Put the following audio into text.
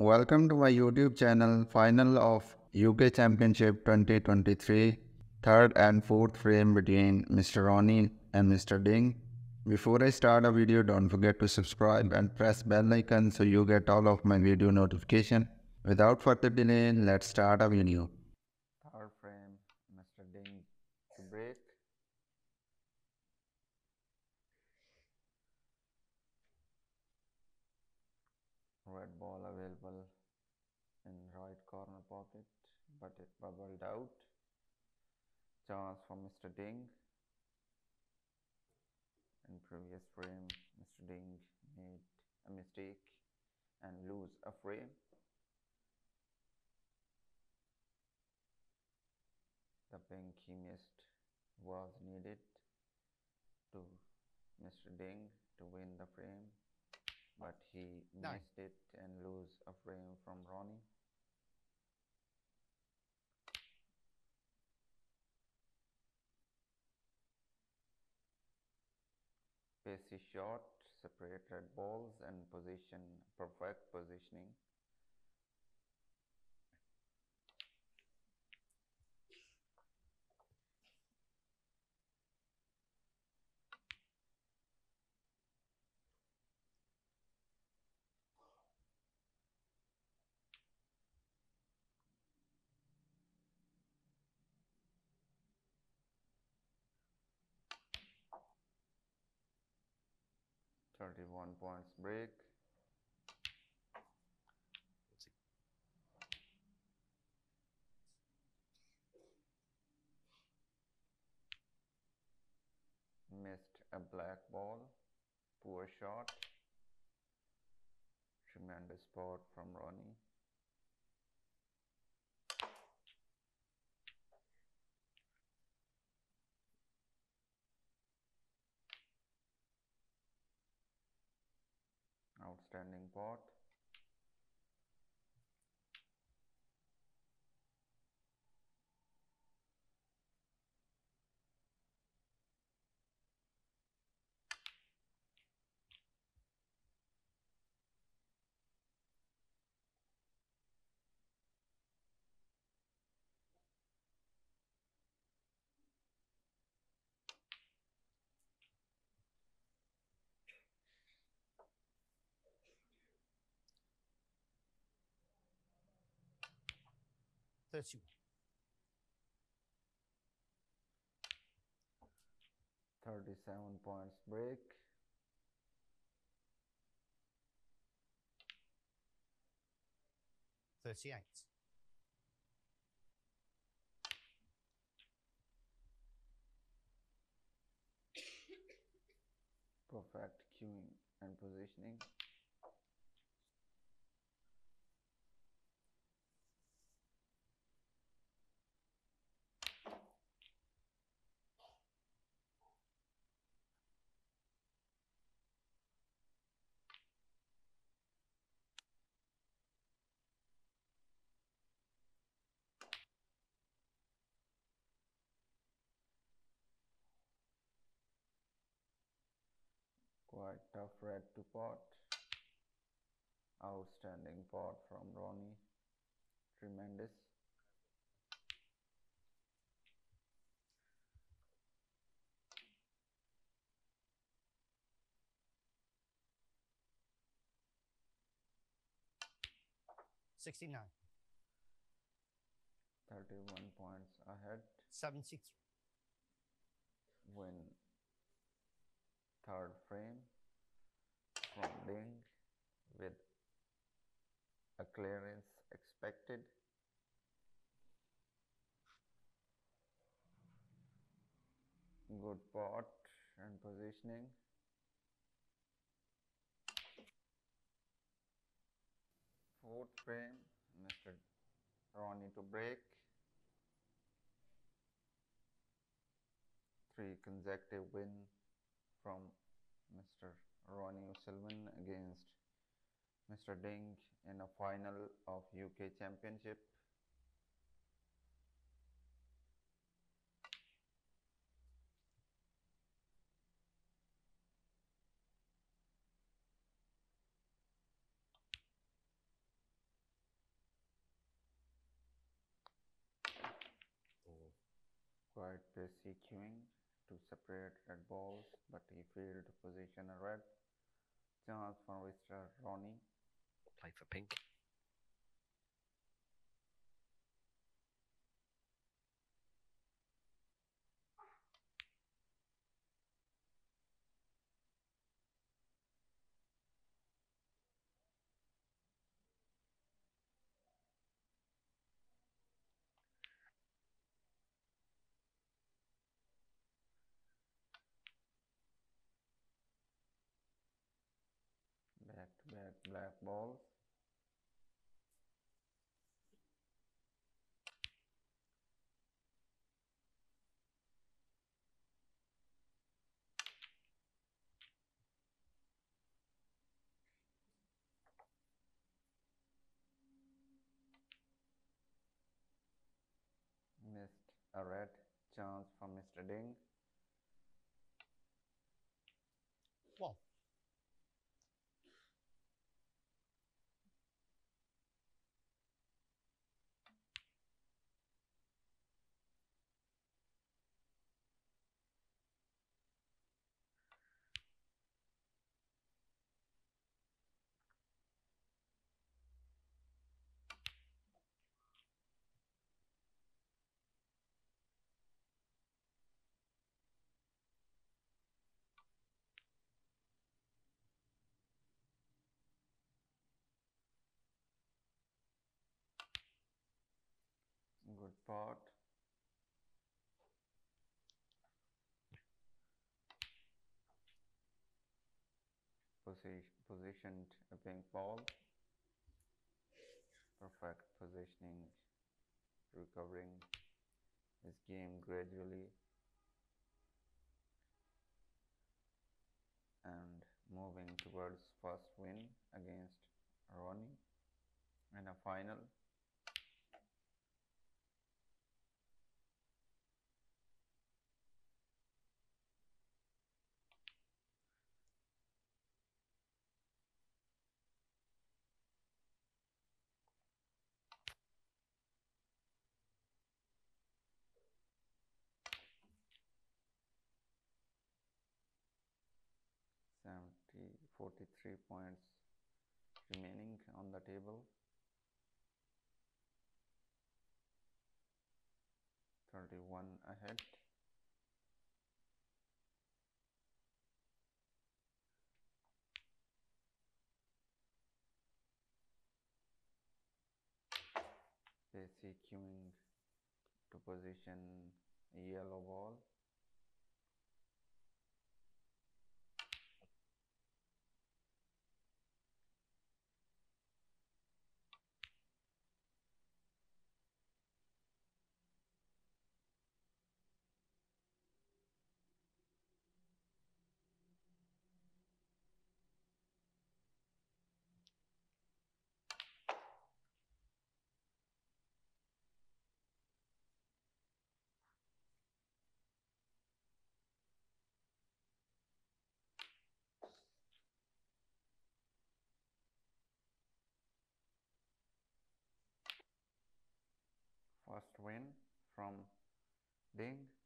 Welcome to my YouTube channel. Final of UK Championship 2023, third and fourth frame between Mr. Ronnie and Mr. Ding. Before I start a video, don't forget to subscribe and press bell icon so you get all of my video notification. Without further delay, let's start a video. Third frame, Mr. Ding to break. Red ball available in right corner pocket, but it bubbled out. Chance for Mr. Ding. In previous frame, Mr. Ding made a mistake and lose a frame. The pink he missed was needed to Mr. Ding to win the frame, but he missed it and lose a frame from Ronnie. Pacey shot, separate red balls and perfect positioning. Thirty-one points break. Missed a black ball, poor shot, tremendous spot from Ronnie. Outstanding pot. Thirty-seven points break. Perfect cueing and positioning. Quite tough red to pot. Outstanding pot from Ronnie. Tremendous. $69. 31 points ahead. 73. Win third frame from Ding with a clearance expected. Good pot and positioning. Fourth frame, Mr. Ronnie to break. 3 consecutive win from Mr. Ronnie O'Sullivan against Mr. Ding in a final of UK Championship. tried passive queuing to separate red balls, but he failed to position a red. Chance for Mr. Ronnie. Play for pink. Back-to-back black balls. Missed a red. Chance for Mr. Ding. Wall. Good pot. Positioned a pink ball. Perfect positioning, recovering his game gradually and moving towards first win against Ronnie in a final. Seventy 43 points remaining on the table. 31 ahead. Passive queuing to position a yellow ball. First win from Ding.